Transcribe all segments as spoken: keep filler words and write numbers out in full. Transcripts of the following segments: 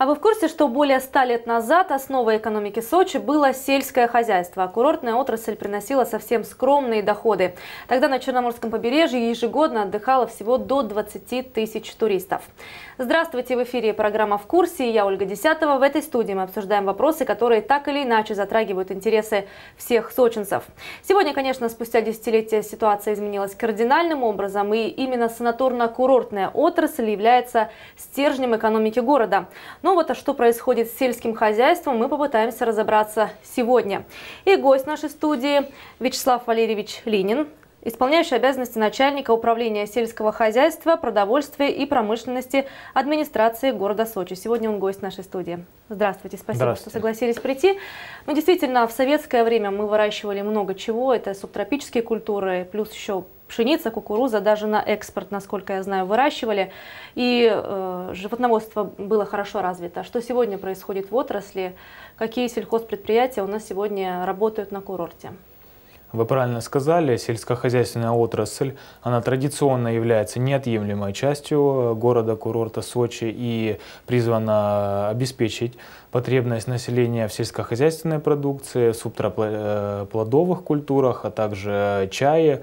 А вы в курсе, что более ста лет назад основой экономики Сочи было сельское хозяйство, а курортная отрасль приносила совсем скромные доходы. Тогда на Черноморском побережье ежегодно отдыхало всего до двадцати тысяч туристов. Здравствуйте, в эфире программа «В курсе». Я Ольга Десятова. В этой студии мы обсуждаем вопросы, которые так или иначе затрагивают интересы всех сочинцев. Сегодня, конечно, спустя десятилетия ситуация изменилась кардинальным образом, и именно санаторно-курортная отрасль является стержнем экономики города. Но вот а что происходит с сельским хозяйством, мы попытаемся разобраться сегодня. И гость нашей студии Вячеслав Валерьевич Линин, исполняющий обязанности начальника управления сельского хозяйства, продовольствия и промышленности администрации города Сочи. Сегодня он гость нашей студии. Здравствуйте, спасибо, Здравствуйте. что согласились прийти. Ну, действительно, в советское время мы выращивали много чего. Это субтропические культуры, плюс еще пшеница, кукуруза, даже на экспорт, насколько я знаю, выращивали. И э, животноводство было хорошо развито. Что сегодня происходит в отрасли? Какие сельхозпредприятия у нас сегодня работают на курорте? Вы правильно сказали, сельскохозяйственная отрасль, она традиционно является неотъемлемой частью города-курорта Сочи и призвана обеспечить потребность населения в сельскохозяйственной продукции, субтроплодовых культурах, а также чае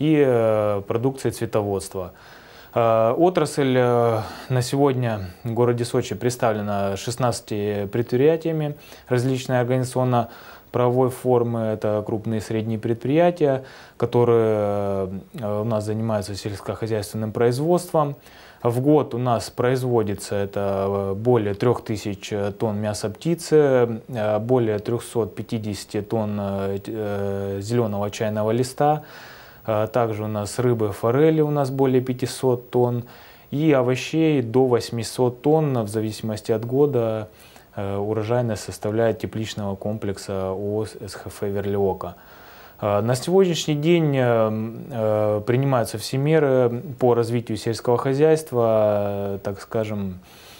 и продукции цветоводства. Отрасль на сегодня в городе Сочи представлена шестнадцатью предприятиями различной организационно правовой формы. Это крупные и средние предприятия, которые у нас занимаются сельскохозяйственным производством. В год у нас производится это более трёх тысяч тонн мяса птицы, более трёхсот пятидесяти тонн зеленого чайного листа. Также у нас рыбы, форели у нас более пятисот тонн и овощей до восьмисот тонн, в зависимости от года. Урожайность составляет тепличного комплекса ООО СХФ «Верлиока». На сегодняшний день принимаются все меры по развитию сельского хозяйства, так скажем,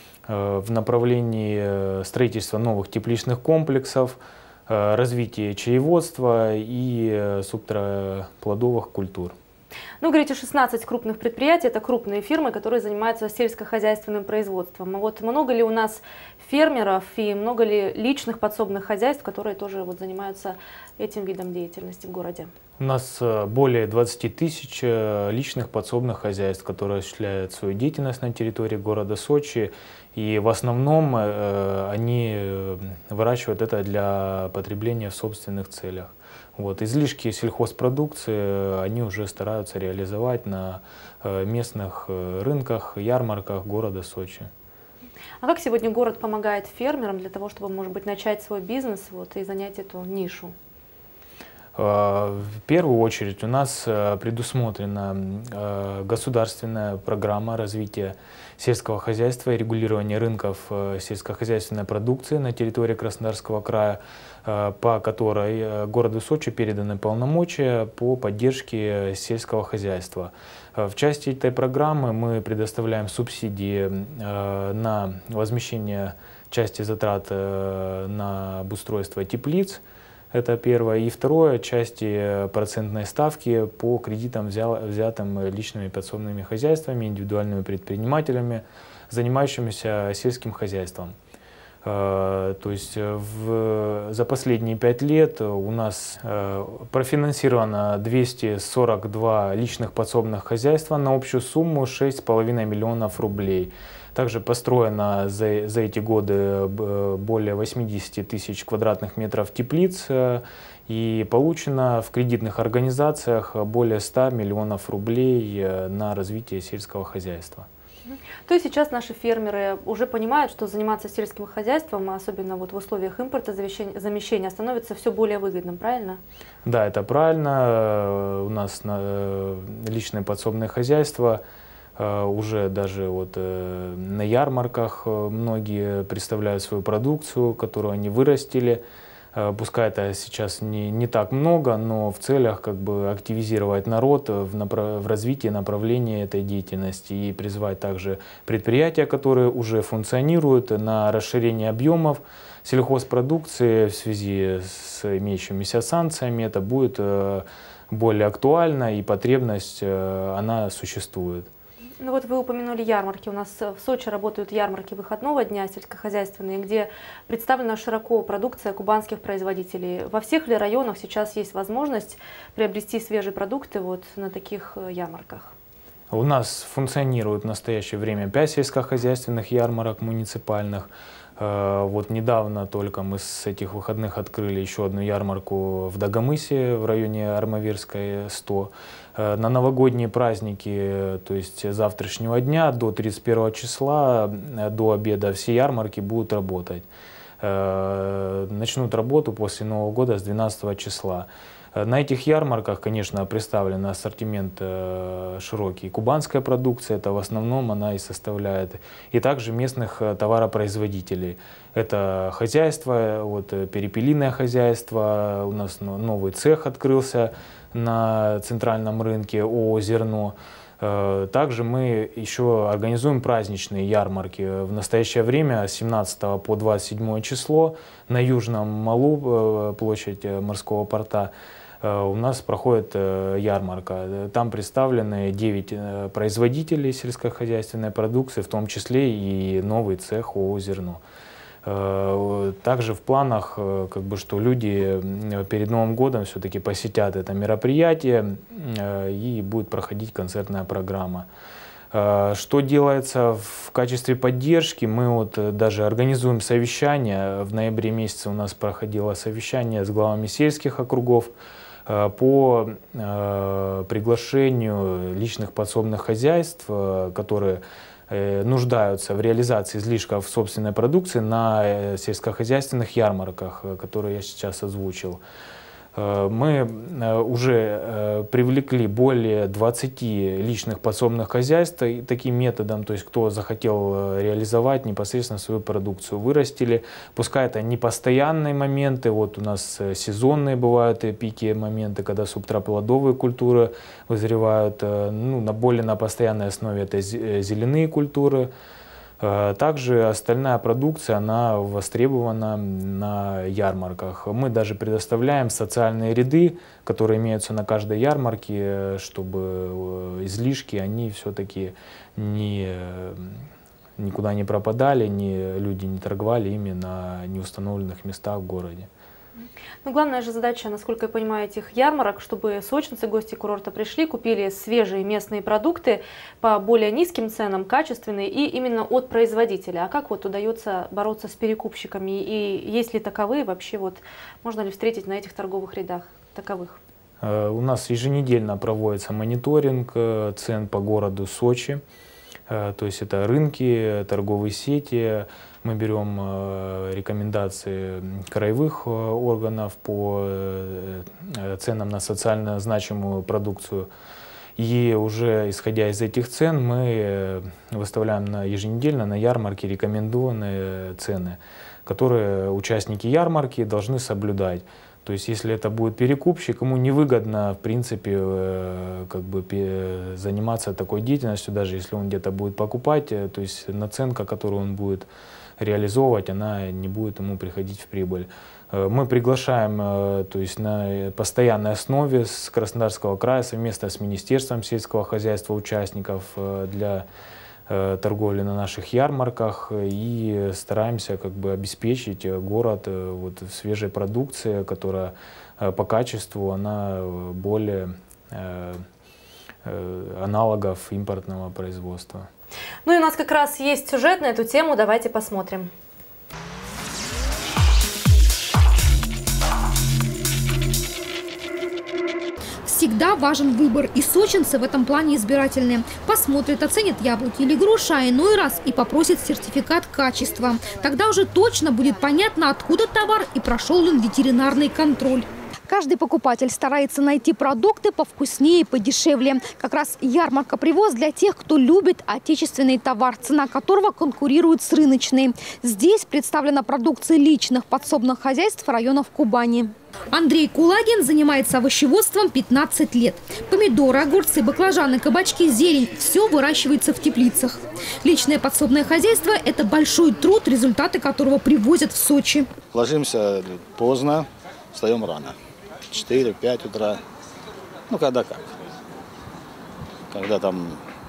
в направлении строительства новых тепличных комплексов, развития чаеводства и субтроплодовых культур. Ну, говорите, шестнадцать крупных предприятий, это крупные фирмы, которые занимаются сельскохозяйственным производством. А вот много ли у нас фермеров и много ли личных подсобных хозяйств, которые тоже вот занимаются этим видом деятельности в городе? У нас более двадцати тысяч личных подсобных хозяйств, которые осуществляют свою деятельность на территории города Сочи. И в основном они выращивают это для потребления в собственных целях. Вот. Излишки сельхозпродукции они уже стараются реализовать на местных рынках, ярмарках города Сочи. А как сегодня город помогает фермерам для того, чтобы, может быть, начать свой бизнес вот, и занять эту нишу? В первую очередь у нас предусмотрена государственная программа развития сельского хозяйства и регулирования рынков сельскохозяйственной продукции на территории Краснодарского края, по которой городу Сочи переданы полномочия по поддержке сельского хозяйства. В части этой программы мы предоставляем субсидии на возмещение части затрат на обустройство теплиц. Это первое. И второе, части процентной ставки по кредитам, взятым личными подсобными хозяйствами, индивидуальными предпринимателями, занимающимися сельским хозяйством. То есть в, за последние пять лет у нас профинансировано двести сорок два личных подсобных хозяйства на общую сумму шесть с половиной миллионов рублей. Также построено за, за эти годы более восьмидесяти тысяч квадратных метров теплиц и получено в кредитных организациях более ста миллионов рублей на развитие сельского хозяйства. То есть сейчас наши фермеры уже понимают, что заниматься сельским хозяйством, особенно вот в условиях импортозамещения, становится все более выгодным, правильно? Да, это правильно. У нас личные подсобные хозяйства. Уже даже вот на ярмарках многие представляют свою продукцию, которую они вырастили. Пускай это сейчас не, не так много, но в целях как бы активизировать народ в, направ... в развитии направления этой деятельности и призвать также предприятия, которые уже функционируют, на расширение объемов сельхозпродукции в связи с имеющимися санкциями. Это будет более актуально, и потребность она существует. Ну вот вы упомянули ярмарки. У нас в Сочи работают ярмарки выходного дня сельскохозяйственные, где представлена широко продукция кубанских производителей. Во всех ли районах сейчас есть возможность приобрести свежие продукты вот на таких ярмарках? У нас функционирует в настоящее время пять сельскохозяйственных ярмарок муниципальных. Вот недавно только мы с этих выходных открыли еще одну ярмарку в Дагомысе, в районе Армавирской, сто. На новогодние праздники, то есть завтрашнего дня до тридцать первого числа, до обеда, все ярмарки будут работать. Начнут работу после Нового года с двенадцатого числа. На этих ярмарках, конечно, представлен ассортимент широкий. Кубанская продукция, это в основном она и составляет. И также местных товаропроизводителей. Это хозяйство, вот, перепелиное хозяйство, у нас новый цех открылся на центральном рынке ООО «Зерно». Также мы еще организуем праздничные ярмарки. В настоящее время с семнадцатого по двадцать седьмое число на Южном Малу, площадь морского порта, у нас проходит ярмарка. Там представлены девять производителей сельскохозяйственной продукции, в том числе и новый цех ООО «Зерно». Также в планах, как бы, что люди перед Новым годом все-таки посетят это мероприятие и будет проходить концертная программа. Что делается в качестве поддержки? Мы вот даже организуем совещание. В ноябре месяце у нас проходило совещание с главами сельских округов по приглашению личных подсобных хозяйств, которые нуждаются в реализации излишков собственной продукции на сельскохозяйственных ярмарках, которые я сейчас озвучил. Мы уже привлекли более двадцати личных подсобных хозяйств таким методом, то есть кто захотел реализовать непосредственно свою продукцию, вырастили. Пускай это не постоянные моменты, вот у нас сезонные бывают пики моменты, когда субтроплодовые культуры вызревают, ну, на более на постоянной основе это зеленые культуры. Также остальная продукция, она востребована на ярмарках. Мы даже предоставляем социальные ряды, которые имеются на каждой ярмарке, чтобы излишки, они все-таки не, никуда не пропадали, не, люди не торговали ими на неустановленных местах в городе. Ну, главная же задача, насколько я понимаю, этих ярмарок, чтобы сочинцы, гости курорта пришли, купили свежие местные продукты по более низким ценам, качественные и именно от производителя. А как вот удается бороться с перекупщиками и есть ли таковые вообще, вот можно ли встретить на этих торговых рядах таковых? У нас еженедельно проводится мониторинг цен по городу Сочи. То есть это рынки, торговые сети. Мы берем рекомендации краевых органов по ценам на социально значимую продукцию. И уже исходя из этих цен мы выставляем на еженедельно на ярмарке рекомендованные цены, которые участники ярмарки должны соблюдать. То есть, если это будет перекупщик, ему невыгодно, в принципе, как бы заниматься такой деятельностью, даже если он где-то будет покупать, то есть наценка, которую он будет реализовывать, она не будет ему приходить в прибыль. Мы приглашаем, то есть на постоянной основе с Краснодарского края совместно с Министерством сельского хозяйства участников для торговли на наших ярмарках и стараемся как бы обеспечить город вот свежей продукцией, которая по качеству она более аналогов импортного производства. Ну и у нас как раз есть сюжет на эту тему, давайте посмотрим. Всегда важен выбор, и сочинцы в этом плане избирательны. Посмотрят, оценят яблоки или груши, а иной раз и попросят сертификат качества. Тогда уже точно будет понятно, откуда товар и прошел он ветеринарный контроль. Каждый покупатель старается найти продукты повкуснее и подешевле. Как раз ярмарка «Привоз» для тех, кто любит отечественный товар, цена которого конкурирует с рыночной. Здесь представлена продукция личных подсобных хозяйств районов Кубани. Андрей Кулагин занимается овощеводством пятнадцать лет. Помидоры, огурцы, баклажаны, кабачки, зелень – все выращивается в теплицах. Личное подсобное хозяйство – это большой труд, результаты которого привозят в Сочи. Ложимся поздно, встаем рано. четыре-пять утра. Ну, когда как. Когда там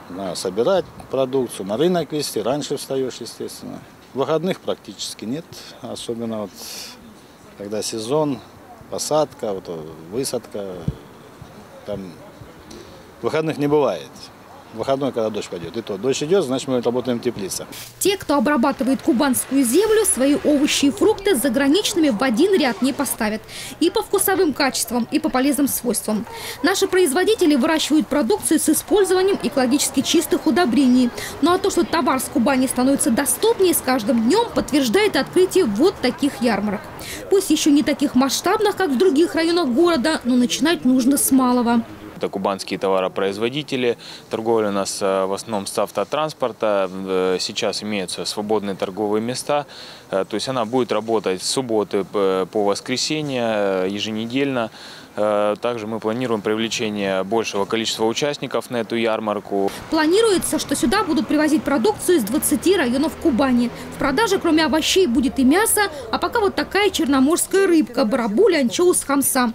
Надо собирать продукцию, на рынок везти, раньше встаешь, естественно. Выходных практически нет, особенно вот когда сезон, посадка, вот, высадка, там выходных не бывает. Выходной, когда дождь пойдет. И то дождь идет, значит мы работаем в теплице. Те, кто обрабатывает кубанскую землю, свои овощи и фрукты с заграничными в один ряд не поставят. И по вкусовым качествам, и по полезным свойствам. Наши производители выращивают продукцию с использованием экологически чистых удобрений. Ну а то, что товар с Кубани становится доступнее с каждым днем, подтверждает открытие вот таких ярмарок. Пусть еще не таких масштабных, как в других районах города, но начинать нужно с малого. Это кубанские товаропроизводители. Торговля у нас в основном с автотранспорта. Сейчас имеются свободные торговые места. То есть она будет работать с субботы по воскресенье еженедельно. Также мы планируем привлечение большего количества участников на эту ярмарку. Планируется, что сюда будут привозить продукцию из двадцати районов Кубани. В продаже кроме овощей будет и мясо, а пока вот такая черноморская рыбка – барабуля, анчоус, хамса.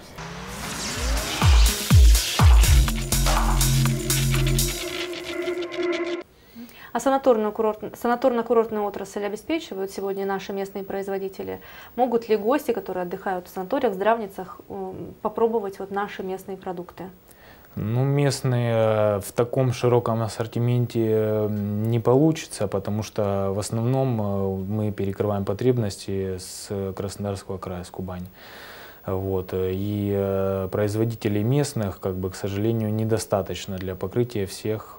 А санаторно-курортную санаторно-курортную отрасль обеспечивают сегодня наши местные производители? Могут ли гости, которые отдыхают в санаториях, здравницах, попробовать вот наши местные продукты? Ну, местные в таком широком ассортименте не получится, потому что в основном мы перекрываем потребности с Краснодарского края, с Кубани. Вот. И производителей местных, как бы, к сожалению, недостаточно для покрытия всех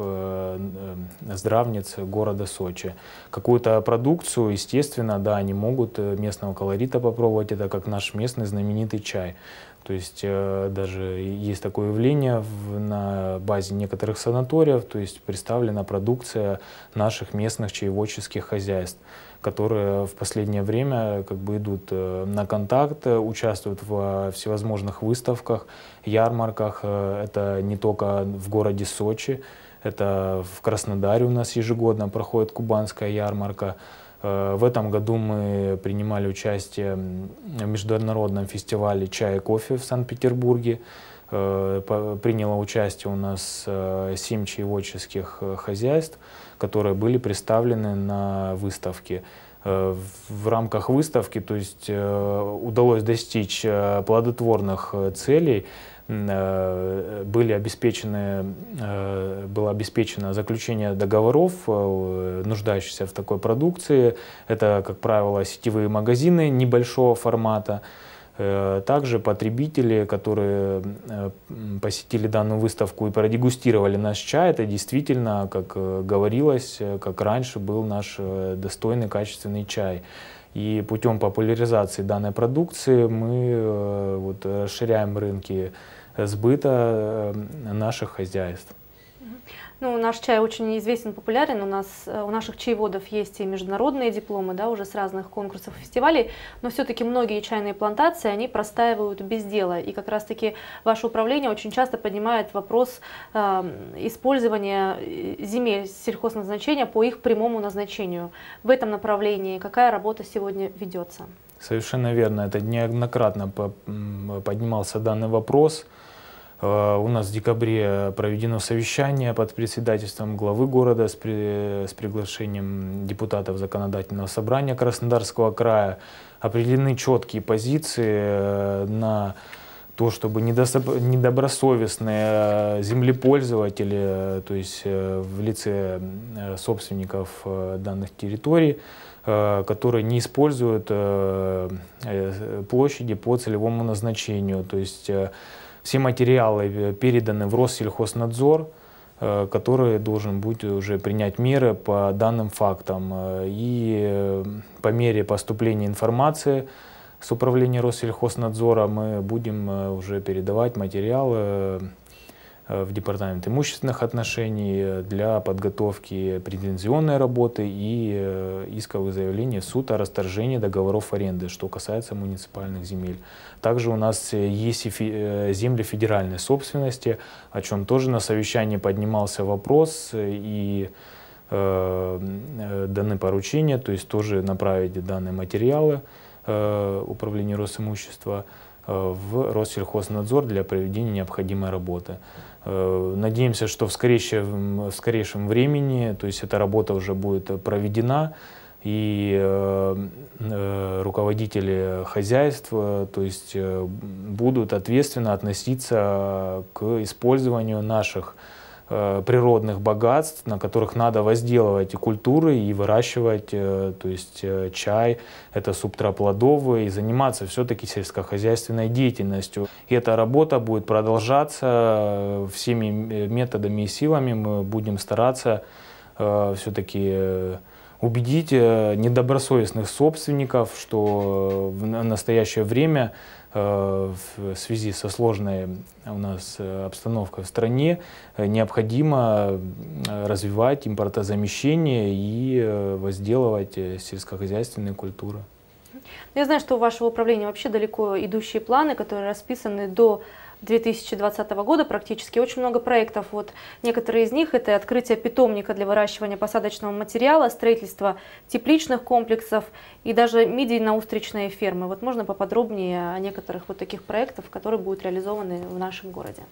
здравниц города Сочи. Какую-то продукцию, естественно, да, они могут местного колорита попробовать, это как наш местный знаменитый чай. То есть даже есть такое явление в, на базе некоторых санаториев, то есть представлена продукция наших местных чаеводческих хозяйств, которые в последнее время как бы идут на контакт, участвуют в всевозможных выставках, ярмарках. Это не только в городе Сочи, это в Краснодаре у нас ежегодно проходит кубанская ярмарка. В этом году мы принимали участие в международном фестивале «Чай и кофе» в Санкт-Петербурге. Приняло участие у нас семь чаеводческих хозяйств, которые были представлены на выставке. В рамках выставки, то есть, удалось достичь плодотворных целей. Были обеспечены, было обеспечено заключение договоров, нуждающихся в такой продукции. Это, как правило, сетевые магазины небольшого формата. Также потребители, которые посетили данную выставку и продегустировали наш чай, это действительно, как говорилось, как раньше был наш достойный качественный чай. И путем популяризации данной продукции мы вот расширяем рынки сбыта наших хозяйств. Ну, наш чай очень известен, популярен. У нас, у наших чаеводов есть и международные дипломы, да, уже с разных конкурсов и фестивалей. Но все-таки многие чайные плантации, они простаивают без дела. И как раз-таки ваше управление очень часто поднимает вопрос э, использования земель сельхозназначения по их прямому назначению. В этом направлении какая работа сегодня ведется? Совершенно верно. Это неоднократно поднимался данный вопрос. У нас в декабре проведено совещание под председательством главы города с, при, с приглашением депутатов Законодательного собрания Краснодарского края. Определены четкие позиции на то, чтобы недобросовестные землепользователи, то есть в лице собственников данных территорий, которые не используют площади по целевому назначению, то есть все материалы переданы в Россельхознадзор, который должен будет уже принять меры по данным фактам. И по мере поступления информации с управления Россельхознадзора мы будем уже передавать материалы в Департамент имущественных отношений для подготовки претензионной работы и исковых заявлений в суд о расторжении договоров аренды, что касается муниципальных земель. Также у нас есть и земли федеральной собственности, о чем тоже на совещании поднимался вопрос, и э, даны поручения, то есть тоже направить данные материалы э, управлению Росимущества. в Россельхознадзор для проведения необходимой работы. Надеемся, что в скорейшем, в скорейшем времени, то есть эта работа уже будет проведена, и руководители хозяйств, то есть будут ответственно относиться к использованию наших природных богатств, на которых надо возделывать и культуры, и выращивать, то есть чай, это субтроплодовые, и заниматься все-таки сельскохозяйственной деятельностью. И эта работа будет продолжаться всеми методами и силами. Мы будем стараться все-таки убедить недобросовестных собственников, что в настоящее время в связи со сложной у нас обстановкой в стране необходимо развивать импортозамещение и возделывать сельскохозяйственные культуры. Я знаю, что у вашего управления вообще далеко идущие планы, которые расписаны до две тысячи двадцатого года практически. Очень много проектов. Вот некоторые из них — это открытие питомника для выращивания посадочного материала, строительство тепличных комплексов и даже мидийно-устричные фермы. Вот можно поподробнее о некоторых вот таких проектах, которые будут реализованы в нашем городе?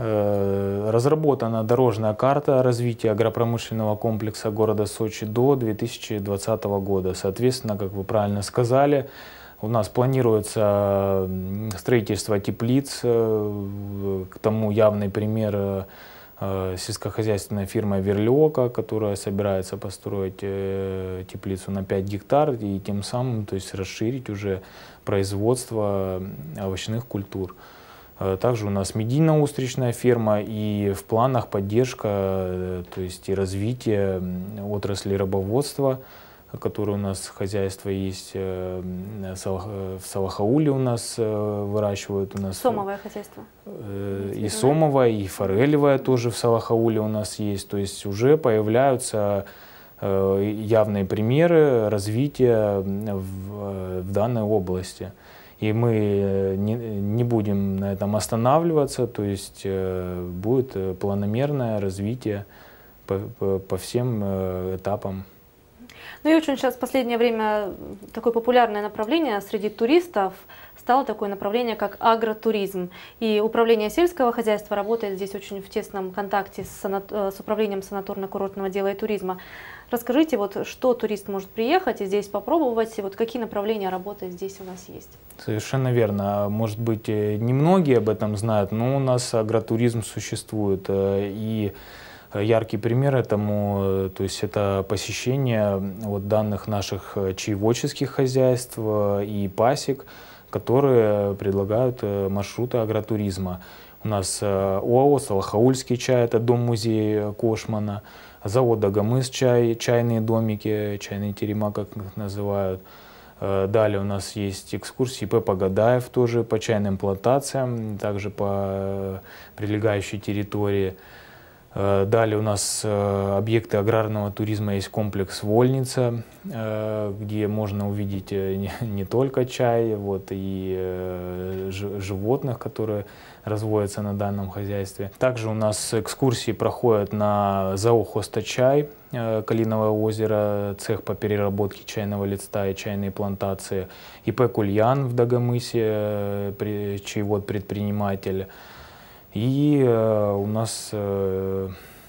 Разработана дорожная карта развития агропромышленного комплекса города Сочи до две тысячи двадцатого года. Соответственно, как вы правильно сказали, у нас планируется строительство теплиц. К тому явный пример сельскохозяйственная фирма Верлиока, которая собирается построить теплицу на пять гектар и тем самым, то есть, расширить уже производство овощных культур. Также у нас медийно-устричная ферма, и в планах поддержка, то есть и развитие отрасли рыбоводства, которые у нас хозяйство есть, в Салахауле у нас выращивают. У нас сомовое хозяйство. И сомовое, и форелевое тоже в Салахауле у нас есть. То есть уже появляются явные примеры развития в, в данной области. И мы не, не будем на этом останавливаться, то есть будет планомерное развитие по, по, по всем этапам. Ну и очень сейчас в последнее время такое популярное направление среди туристов стало такое направление, как агротуризм. И управление сельского хозяйства работает здесь очень в тесном контакте с, санат... с управлением санаторно-курортного дела и туризма. Расскажите, вот, что турист может приехать и здесь попробовать, и вот какие направления работы здесь у нас есть? Совершенно верно. Может быть, немногие об этом знают, но у нас агротуризм существует. И яркий пример этому, то есть это посещение вот данных наших чаеводческих хозяйств и пасек, которые предлагают маршруты агротуризма. У нас ОАО «Салахаульский чай», это дом-музей Кошмана, завод «Дагомыс чай», чайные домики, чайные терема, как их называют. Далее у нас есть экскурсии П. Погадаев, тоже по чайным плантациям, также по прилегающей территории. Далее у нас объекты аграрного туризма, есть комплекс «Вольница», где можно увидеть не только чай, вот, и животных, которые разводятся на данном хозяйстве. Также у нас экскурсии проходят на ЗАО «Хостачай», Калиновое озеро, цех по переработке чайного листа и чайные плантации, ИП «Кульян» в Дагомысе, чаевод предприниматель. И э, у нас э,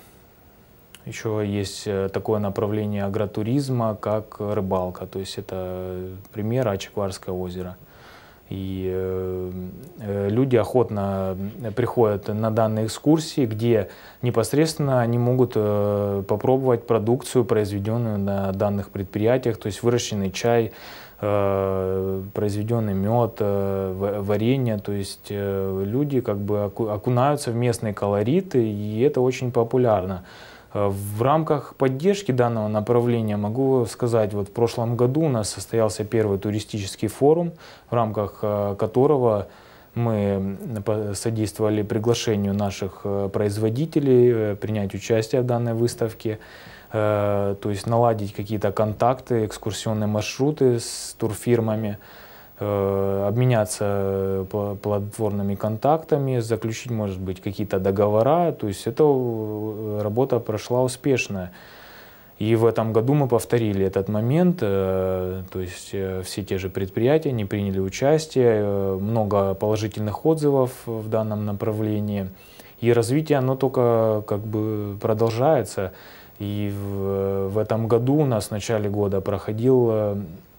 еще есть такое направление агротуризма, как рыбалка. То есть это пример Ачекварское озеро. И э, люди охотно приходят на данные экскурсии, где непосредственно они могут э, попробовать продукцию, произведенную на данных предприятиях, то есть выращенный чай, произведенный мед, варенье, то есть люди как бы окунаются в местные колориты, и это очень популярно. В рамках поддержки данного направления могу сказать, вот в прошлом году у нас состоялся первый туристический форум, в рамках которого мы содействовали приглашению наших производителей принять участие в данной выставке. То есть наладить какие-то контакты, экскурсионные маршруты с турфирмами, обменяться плодотворными контактами, заключить, может быть, какие-то договора. То есть эта работа прошла успешно. И в этом году мы повторили этот момент, то есть все те же предприятия не приняли участие, много положительных отзывов в данном направлении. И развитие, оно только как бы продолжается. И в, в этом году у нас в начале года проходил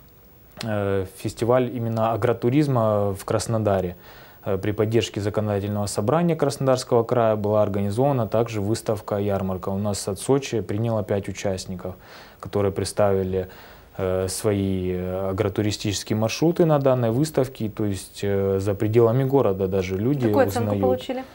фестиваль именно агротуризма в Краснодаре. При поддержке законодательного собрания Краснодарского края была организована также выставка-ярмарка. У нас от Сочи приняло пять участников, которые представили э, свои агротуристические маршруты на данной выставке. То есть э, за пределами города даже люди Какую узнают. оценку получили?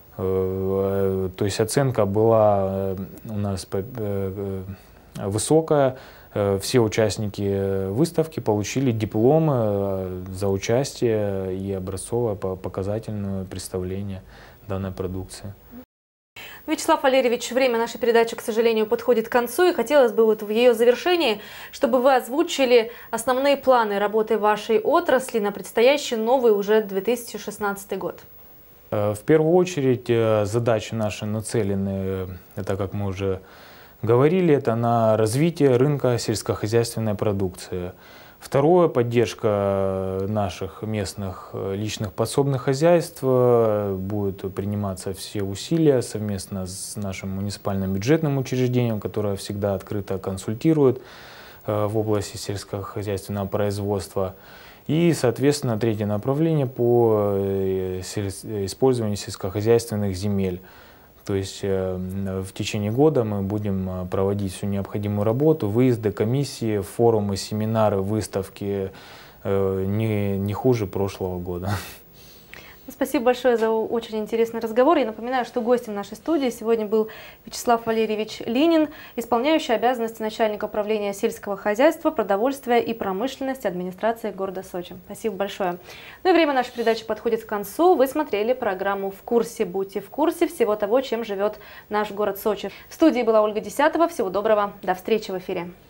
Э, то есть оценка была у нас э, высокая. Все участники выставки получили дипломы за участие и образцовое показательное представление данной продукции. Вячеслав Валерьевич, время нашей передачи, к сожалению, подходит к концу, и хотелось бы вот в ее завершении, чтобы вы озвучили основные планы работы вашей отрасли на предстоящий новый уже две тысячи шестнадцатый год. В первую очередь задачи наши нацелены, это, как мы уже говорили, это на развитие рынка сельскохозяйственной продукции. Второе, поддержка наших местных личных подсобных хозяйств. Будут приниматься все усилия совместно с нашим муниципальным бюджетным учреждением, которое всегда открыто консультирует в области сельскохозяйственного производства. И, соответственно, третье направление по использованию сельскохозяйственных земель. То есть в течение года мы будем проводить всю необходимую работу, выезды, комиссии, форумы, семинары, выставки не, не хуже прошлого года. Спасибо большое за очень интересный разговор. Я напоминаю, что гостем нашей студии сегодня был Вячеслав Валерьевич Линин, исполняющий обязанности начальника управления сельского хозяйства, продовольствия и промышленности администрации города Сочи. Спасибо большое. Ну и время нашей передачи подходит к концу. Вы смотрели программу «В курсе». Будьте в курсе всего того, чем живет наш город Сочи. В студии была Ольга Десятова. Всего доброго. До встречи в эфире.